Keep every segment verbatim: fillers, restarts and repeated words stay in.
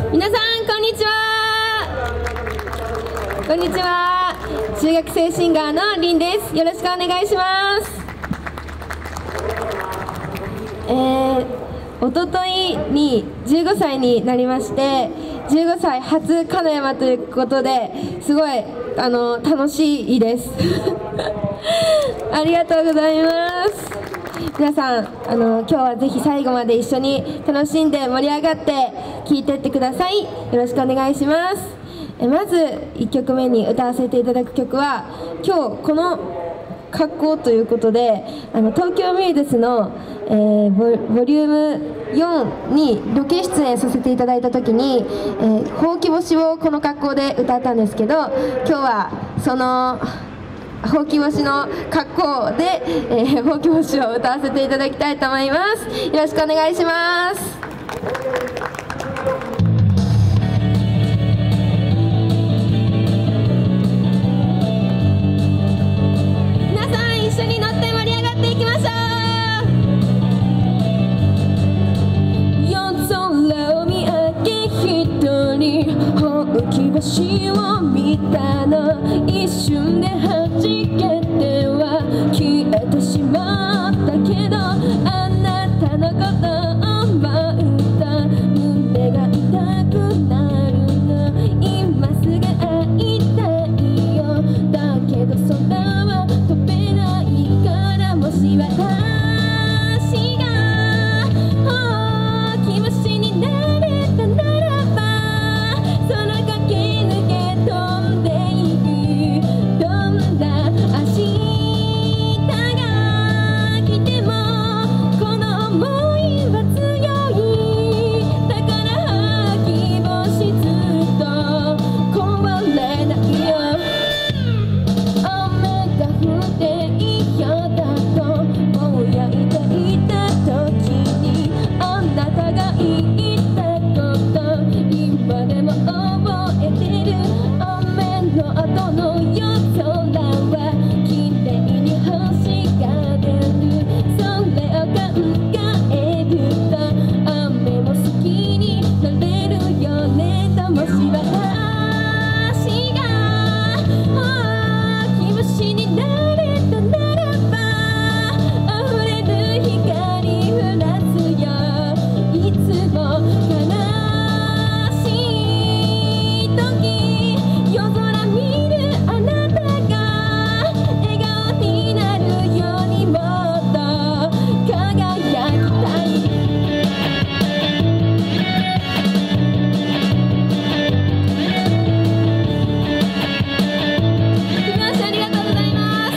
皆さんこんにちは。こんにちは。中学生シンガーのりんです。よろしくお願いします。えー、おとといにじゅうごさいになりまして、じゅうごさい初金山ということですごいあの楽しいですありがとうございます。皆さんあの今日はぜひ最後まで一緒に楽しんで盛り上がって聴いてってください。よろしくお願いします。えまずいっきょくめに歌わせていただく曲は、今日この格好ということであの東京ミューズの、えー、ボ, ボリュームよんにロケ出演させていただいた時に、えー、ほうき星をこの格好で歌ったんですけど、今日はそのほうき星の格好で、えー、ほうき星を歌わせていただきたいと思います。よろしくお願いします。一緒に乗って盛り上がっていきましょう。夜空を見上げ一人ほうき星を見たの、一瞬で弾けては消えてしまったけど、あなたのことを思うと胸が痛くなるの。今すぐ会いたいよ、だけど空は飛べないから、もし私がほうき星になれたならば、空駆け抜け飛んでいく。どんな明日が来てもこの想いは強い。だからほうき星ずっと壊れないよ。雨が降って嫌だとぼやいていた時に、あなたが言ったこと今でも覚えてる。雨の後の夜空は綺麗に星が出る。それを考えると雨も好きになれるよねと。もし私がほうき星になれたならば、溢れる光降らすよ。いつも悲しい時夜空見るあなたが笑顔になるようにもっと輝きたい。来ました。ありがとうございます。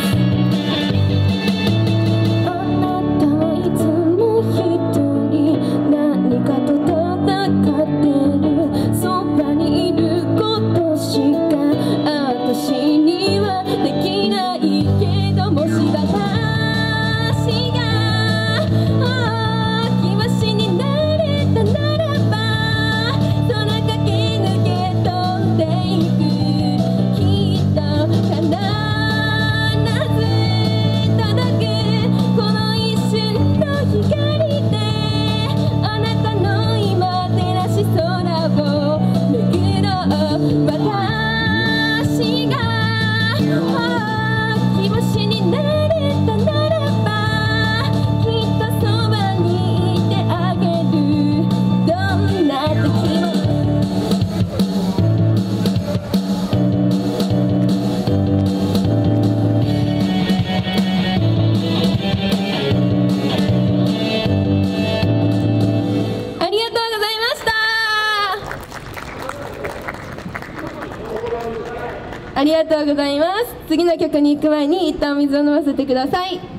あなたはいつも一人何かと戦ってる。そばにいることしか私にはできないけど、もし私がほうき星になれたならば、空駆け抜け飛んでいく。きっと必ず届くこの一瞬の光で、あなたの今照らし空を巡ろう。私がほうき星になれたならば、きっとそばにいてあげる。どんな時もありがとうございました。ありがとうございます。次の曲に行く前に一旦水を飲ませてください。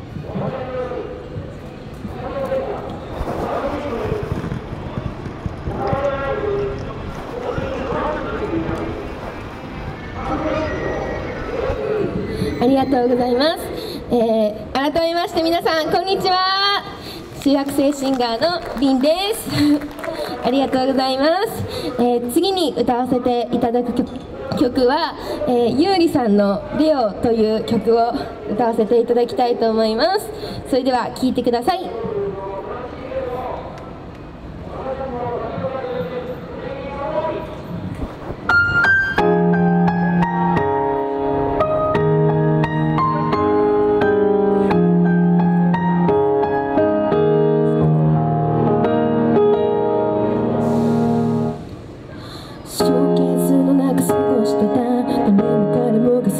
ありがとうございます。えー、改めまして皆さんこんにちは。中学生シンガーのりんですありがとうございます。えー、次に歌わせていただく曲曲は、えー、ゆうりさんの「レオ」という曲を歌わせていただきたいと思います。それでは聴いてください。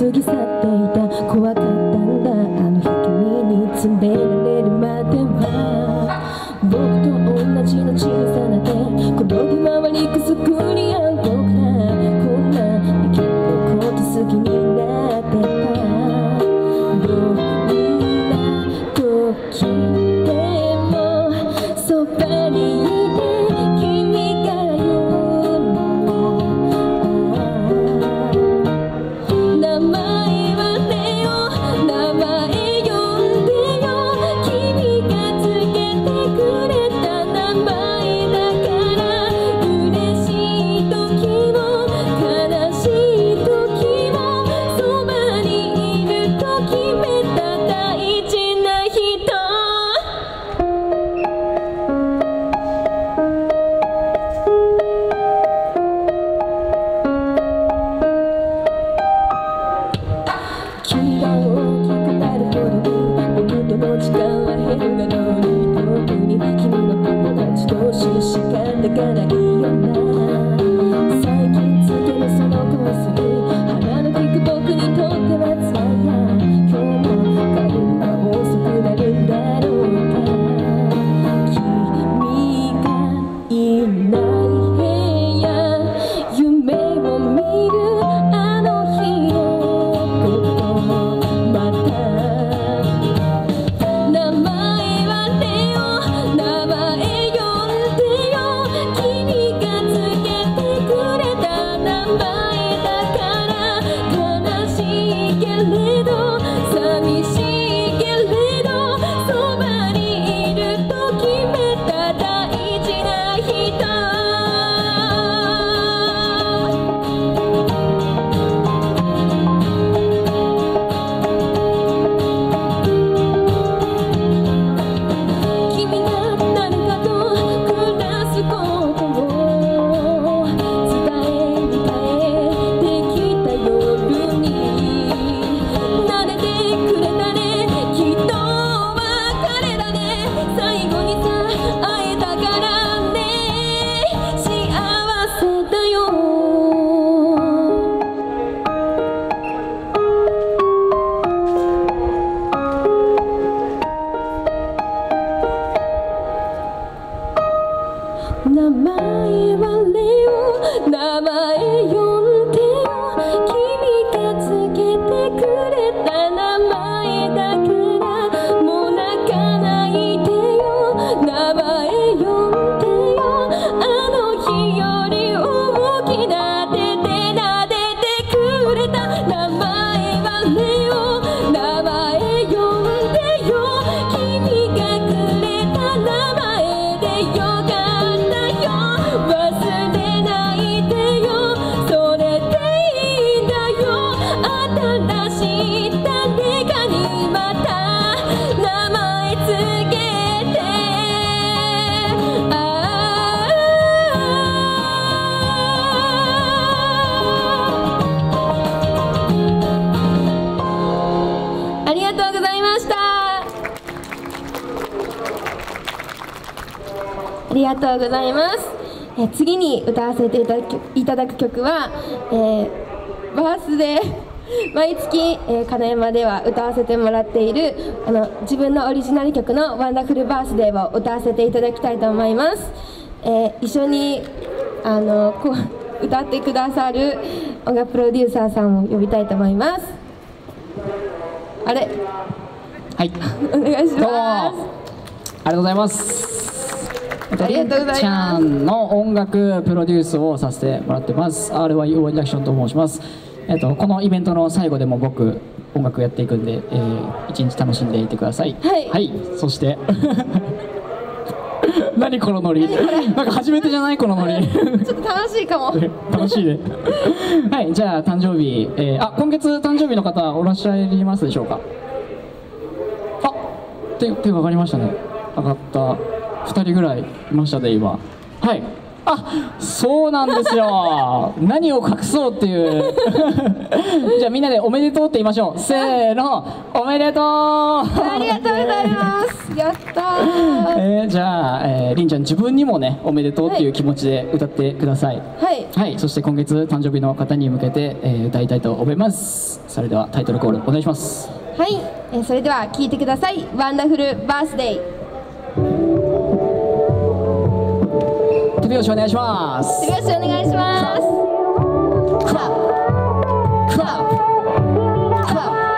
過ぎ去っていた。怖かったんだあの日君に連れられるまでは。僕と同じの小さな手転ぎ回りくすくり合う僕ら、こんな生きること好きになってた。どんな時でもそばにいて君が言うの。名前はレオ、名前呼んでよ。君がつけてくれた名前だから嬉しい時も悲しい時もそばにいると決めた大事な人。君が大きくなるほどに僕との時間は減るがどうに特に君の友達と知る時間だからいいよな。最近つけるその香水鼻の利く僕にとっては辛いや。今日も帰りは遅くなるんだろうか。君がいない部屋夢を見るあの日のこともまた。名前はレオ、名前呼んでよ。君がつけてくれた名前だから悲しいけれど寂しいけれどそばにいると決めた大事な人。君が誰かと暮らすことを伝えに帰ってきた夜に撫でてくれたね。きっと別れだね。最後にさ会えたからね幸せだよ。名前はレオ、名前呼んでよ。君がつけてくれた名前だからもう泣かないでよ。名前呼んでよ。あの日より大きな手で撫でてくれた。名前はレオ、名前呼んでよ。君がくれた名前でよかったよ。忘れないでよ。それでいいんだよ。新しい誰かにまた名前つけて。あありがとうございました。ありがとうございます。え次に歌わせていただくいただく曲は、えー、バースデー毎月、えー、金山では歌わせてもらっているあの自分のオリジナル曲の「ワンダフルバースデー」を歌わせていただきたいと思います。えー、一緒にあのこう歌ってくださる音楽プロデューサーさんを呼びたいと思います。あれはい、 お願いします。 どうもありがとうございます。 ありがとうございます。 りんちゃんの音楽プロデュースをさせてもらってます。アールワイ オージャクションと申します。えっとこのイベントの最後でも僕音楽やっていくんで、えー、一日楽しんでいてください。 はい。 はい、そして何このノリ？なんか初めてじゃないこのノリ。 ちょっと楽しいかも。 楽しいね。はい、じゃあ誕生日、えー、あ今月誕生日の方おらっしゃいますでしょうか？あ、手手が上がりましたね。上がったふたりぐらいいましたね今。はい。 あ、そうなんですよ。何を隠そうっていうじゃあみんなでおめでとうって言いましょう。せーの、おめでとう。 ありがとうございます。やったー。 えー、じゃあ、えー、りんちゃん自分にもねおめでとうっていう気持ちで歌ってください。 はい、 はい、そして今月誕生日の方に向けて、えー、歌いたいと思います。それではタイトルコールお願いします。 はい、えー、それでは聴いてください。ワンダフルバースデー。 手拍子お願いします。 手拍子お願いします。クラップクラップクラップ。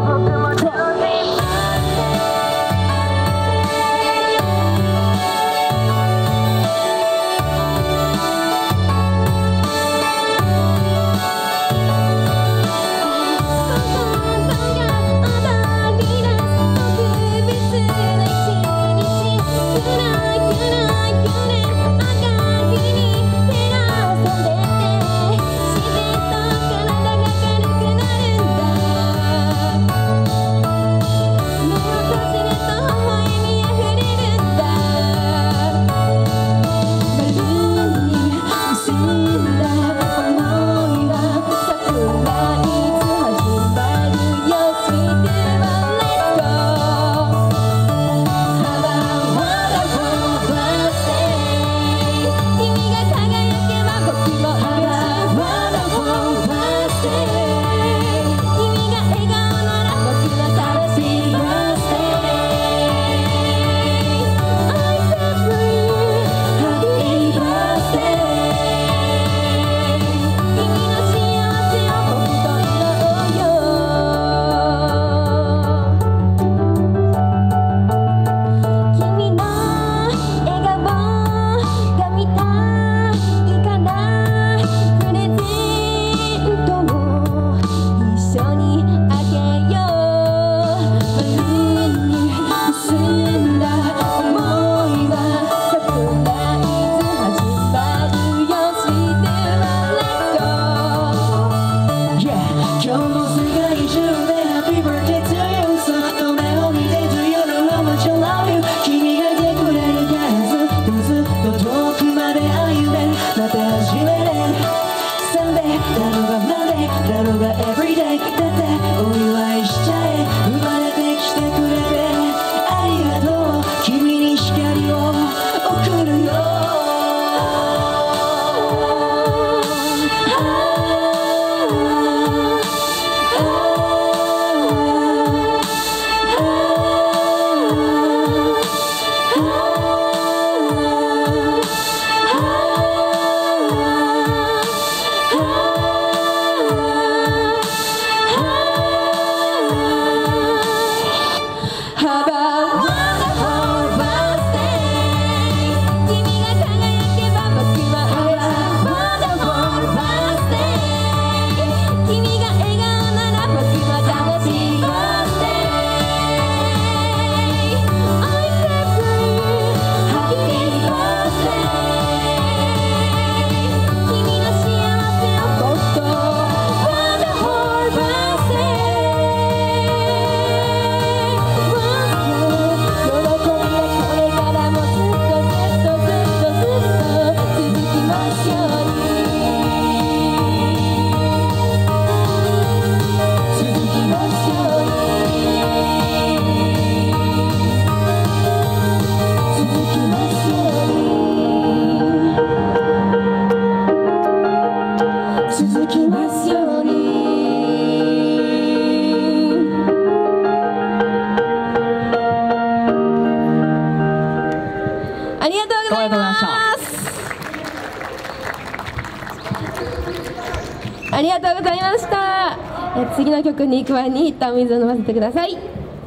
ありがとうございました。え次の曲に行く前に一旦お水を飲ませてください。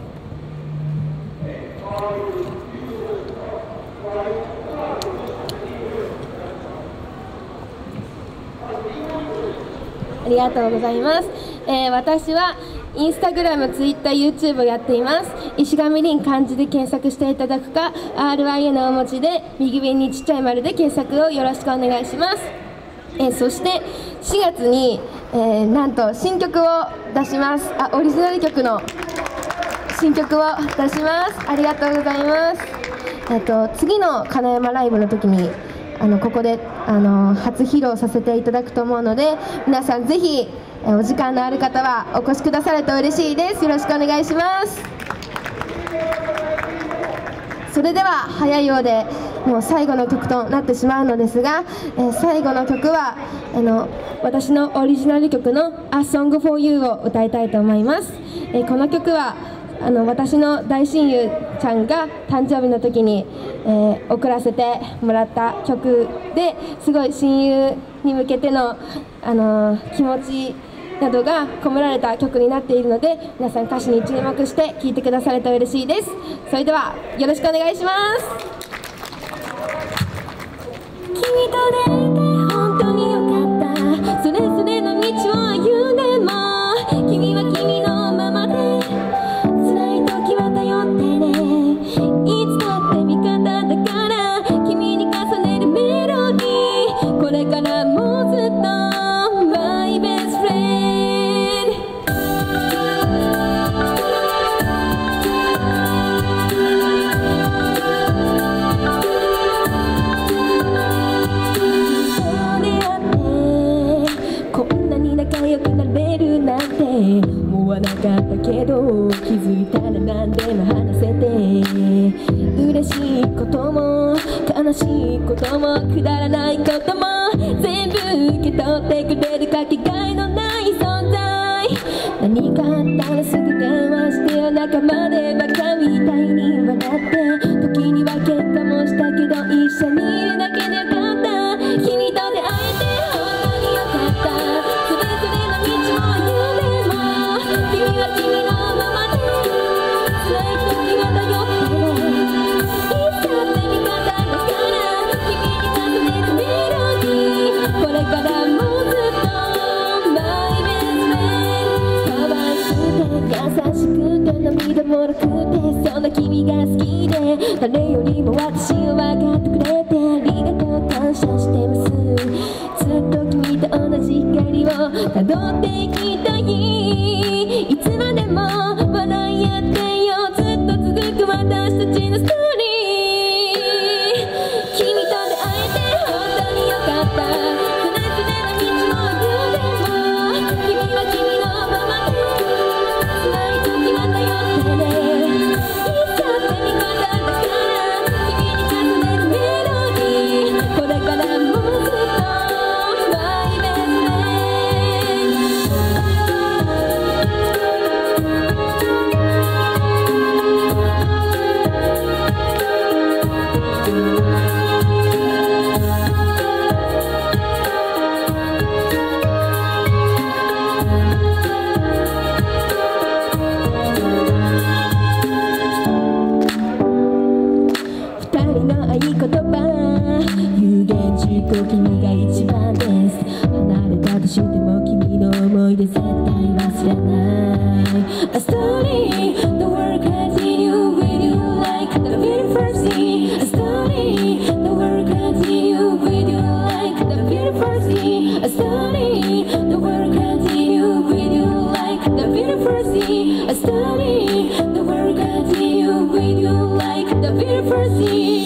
ありがとうございます。えー、私はインスタグラム、ツイッター、YouTube をやっています。石上凛漢字で検索していただくか アールワイエヌ 大文字で右上にちっちゃい丸で検索をよろしくお願いします。えー、そしてしがつに、えー、なんと新曲を出します。あ、オリジナル曲の新曲を出します。ありがとうございます。えっと次の金山ライブの時にあのここであの初披露させていただくと思うので、皆さんぜひお時間のある方はお越しくださると嬉しいです。よろしくお願いします。それでは早いようでもう最後の曲となってしまうのですが、えー、最後の曲はあの私のオリジナル曲の「A Song for You」を歌いたいと思います。えー、この曲はあの私の大親友ちゃんが誕生日の時に、えー、送らせてもらった曲で、すごい親友に向けての、あのー、気持ちなどが込められた曲になっているので、皆さん歌詞に注目して聴いてくださると嬉しいです。それではよろしくお願いします。君と出会えて本当によかった。それぞれの道を歩んでも君は君のままで、辛い時は頼ってね、いつだって味方だから、君に重ねるメロディー、これからもずっと My best friend。仲良くなれるなんて思わなかったけど、気づいたら何でも話せて、嬉しいことも悲しいこともくだらないことも全部受け取ってくれるかけがえのない存在。何かあったらすぐ電話してよ、仲間でバカみたいに笑って、時には喧嘩もしたけど一緒にいるだけでよかった。君と出会えて本当によかった。君は君のままで、辛い時は頼ってね、いつだって味方だから、君に重ねるメロディー、これからもずっと My best friend。 可愛くて優しくて涙もろくて、そんな君が好きで、誰よりも私を分かってくれてありがとう、感謝してます。ずっと君と同じ光をたどっていきたい、いつまでも笑い合ってよ、ずっと続く私たちのストーリー。君と出会えて本当によかった。それぞれの道を歩んでも君は君のままで、辛い時は頼ってね、いつだって味方だから、君に重ねるメロディー、これからもずっと My best friend。君が一番です。離れたとしても君の思い出絶対忘れない。 A story, the world continue with you like the very first thing. A story, the world continue with you like the very first thing. A story, the world continue with you like the very first thing. A story, the world continue with you like the very first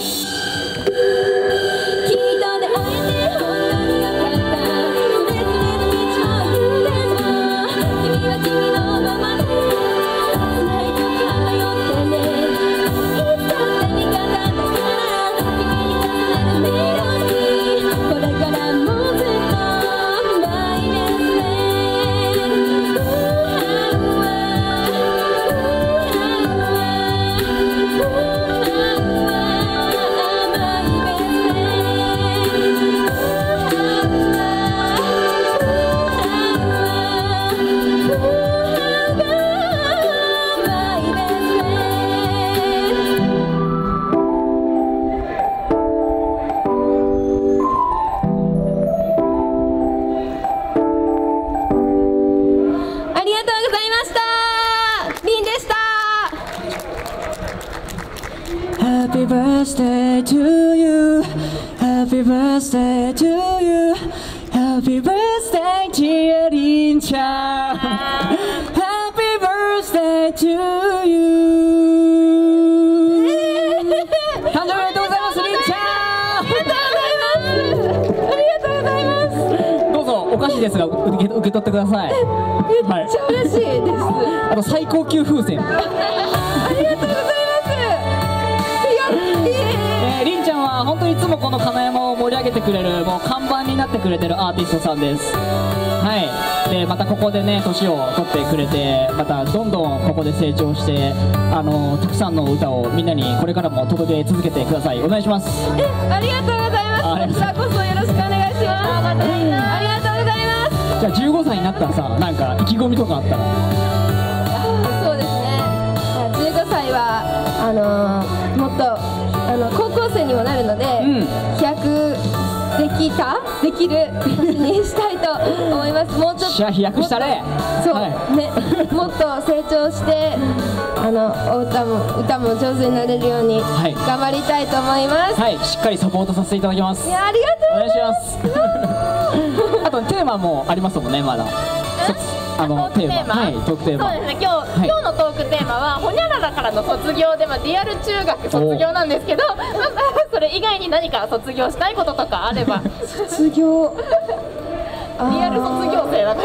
thing。Happy birthday to you, Happy birthday to you, Happy birthday dear りんちゃん Happy birthday to you 誕生日おめでとうございますりんちゃん。ありがとうございます。 菓子ですが受け受け取ってください。 めっちゃ嬉しいです。 あと最高級風船。 ありがとうございます。やってえー、りんちゃんは本当にいつもこの金山を盛り上げてくれるもう看板になってくれてるアーティストさんです。はい。でまたここでね年を取ってくれてまたどんどんここで成長してあのたくさんの歌をみんなにこれからも届け続けてください。お願いします。 え、ありがとうございます。こちらこそよろしくお願いします。ありがとうございます。 じゃあじゅうごさいになったらさなんか意気込みとかあったら。 そうですね。じゅうごさいはあのー、もっとあの高校生にもなるので、うん、飛躍できたできる年にしたいと思います。もうちょっと飛躍したれ。 そう、はい、ね、もっと成長してあのお歌も歌も上手になれるように頑張りたいと思います。 はい、はい、しっかりサポートさせていただきます。 いや、ありがとうございます。 お願いします。あとテーマもありますもんね、まだ。あのテーマ、はい、トークテーマ。 そうですね。今日、はい、今日のトークテーマはほにゃららからの卒業で、まあリアル中学卒業なんですけど、それ以外に何か卒業したいこととかあれば。 卒業。 リアル卒業生だから。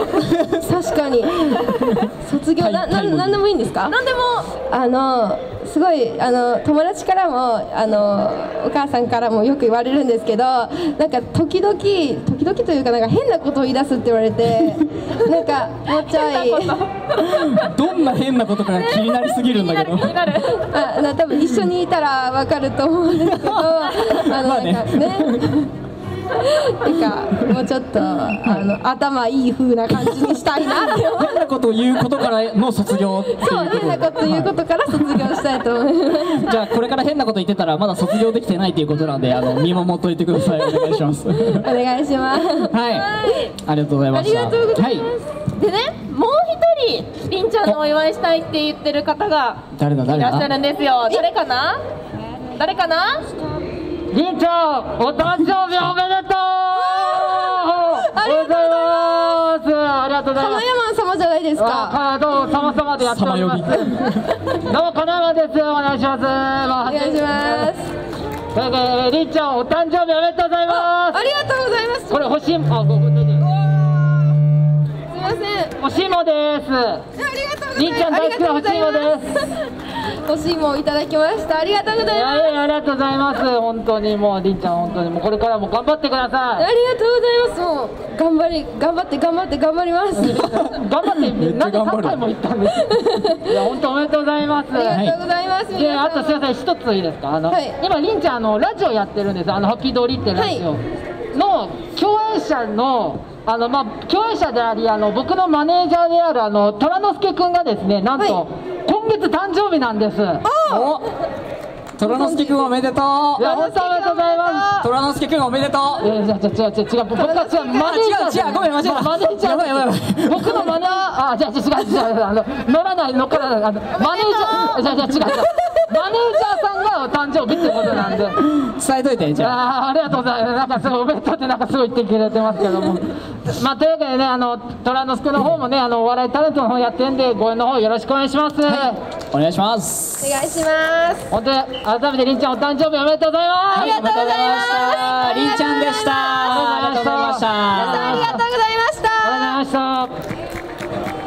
確かに。卒業な、な、なんでもいいんですか？ なんでも。 あのすごいあの友達からもあのお母さんからもよく言われるんですけど、なんか時々時々というかなんか変なことを言い出すって言われて、なんかもうちょいどんな変なことか気になりすぎるんだけど。 気になる。 あ、な多分一緒にいたらわかると思うんですけど、あのなんかね。なんかもうちょっとあの頭いい風な感じにしたいなって思う。 変なことを言うことからの卒業っていうこと。 そう、変なこと言うことから卒業したいと思います。 じゃあこれから変なこと言ってたらまだ卒業できてないということなんで、あの見守っといてください。お願いします。お願いします。 はい。ありがとうございました。 ありがとうございます。でね、もう一人りんちゃんのお祝いしたいって言ってる方が誰だ誰だいらっしゃるんですよ。誰かな？誰かな？ りんちゃん、お誕生日おめでとう。 ありがとうございます。ありがとうございます。 金山様じゃないですか。 あ、どうも様々でやっております。どうも金山です。お願いします。お願いします。 えー、りんちゃん、お誕生日おめでとうございます。 ありがとうございます。 これ欲しい、あ、ごごどうぞ。 すみません。 欲しいもです。 ありがとうございます。 りんちゃん大好きな欲しいもです。 欲しいもいただきました。ありがとうございます。 いやいや、ありがとうございます。本当にもうりんちゃん、本当にもうこれからも頑張ってください。 ありがとうございます。もう頑張り頑張って頑張って頑張ります。 頑張ってみんなでさんかいも言ったんです。いや本当おめでとうございます。 ありがとうございます。 で、あとすみません、一ついいですか。あの、はい、今りんちゃんあのラジオやってるんです。あのハッピー通りってラジオの共演者の。あのまあ、共演者でありあの僕のマネージャーであるあの虎之助君がですね、なんと、はい、今月誕生日なんです。 お虎之助君おめでとう。 いや本当おめでとうございます。 虎之助君おめでとう。 いやいや違う違う違う違う、僕は違うマネージャー。 違う違うごめん間違えた。 マネージャー。やばいやばいやばい。僕のマネーあ違う違う違う違う、あの乗らない乗っからない、あのマネージャー。違う違う違う違う。マネージャーさんがお誕生日ってことなんで伝えといて。じゃああ, ありがとうございます。なんかすごいおめでとうってなんかすごい言ってくれてますけどもまあというわけでね、あの虎之助の方もね、あのお笑いタレントの方やってんで、ご縁の方よろしくお願いします。 はい、お願いします。 お願いします。 本当に改めてりんちゃんお誕生日おめでとうございます。 ありがとうございました。 りんちゃんでした。ありがとうございました。 皆さんありがとうございました。 ありがとうございました。